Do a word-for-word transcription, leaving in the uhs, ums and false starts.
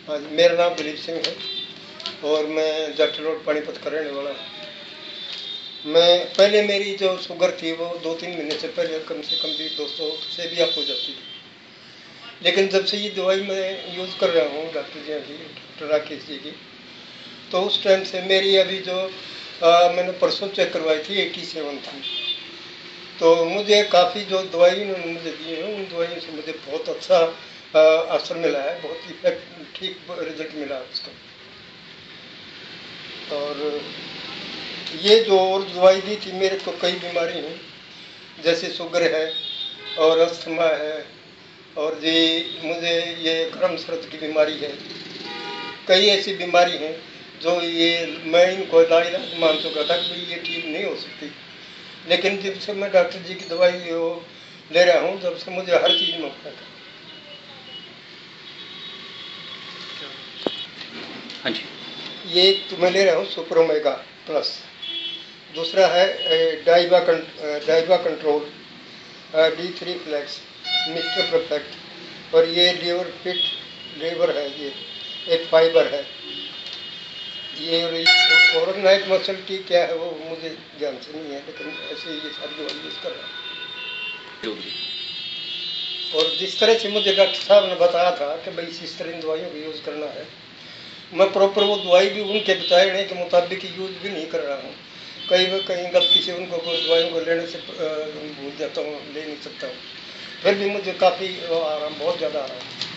हाँ जी, मेरा नाम दिलीप सिंह है और मैं जट रोड पानीपत का रहने वाला हूँ। मैं पहले मेरी जो शुगर थी वो दो तीन महीने से पहले कम से कम भी दो सौ से भी अप हो जाती थी, लेकिन जब से ये दवाई मैं यूज़ कर रहा हूँ डॉक्टर जी की, डॉक्टर राकेश जी की, तो उस टाइम से मेरी अभी जो आ, मैंने परसों चेक करवाई थी एटी सेवन थी। तो मुझे काफ़ी जो दवाई उन्होंने मुझे दी है उन दवाइयों से मुझे बहुत अच्छा आ, असर मिला है, बहुत इफेक्ट ठीक रिजल्ट मिला है उसका। और ये जो और दवाई दी थी, मेरे को कई बीमारी हैं, जैसे शुगर है और अस्थमा है और जी मुझे ये गर्म सर्द की बीमारी है। कई ऐसी बीमारी हैं जो ये मैं इनको इलाज मान चुका था कि ये ठीक नहीं हो सकती, लेकिन जब से मैं डॉक्टर जी की दवाई वो ले रहा हूँ जब से मुझे हर चीज़ में फर्क है। हाँ जी। ये एक तो मैं ले रहा हूँ सुपर ओमेगा प्लस, दूसरा है डाइबा डाइबा control, D three flax, mister perfect, और ये लीवर फिट लीवर है, ये एक फाइबर है ये। और नाइट मसल की क्या है वो मुझे ध्यान से नहीं है, लेकिन ऐसे ये सारी दवाई यूज़ कर रहा हूँ। और जिस तरह से मुझे डॉक्टर साहब ने बताया था कि भाई इस तरह इन दवाइयों का यूज़ करना है, मैं प्रॉपर वो दवाई भी उनके बताने के मुताबिक यूज़ भी नहीं कर रहा हूँ। कई बार कहीं गलती से उनको दवाइयों को लेने से भूल जाता हूँ, ले नहीं सकता हूँ, फिर भी मुझे काफ़ी आराम, बहुत ज़्यादा आराम।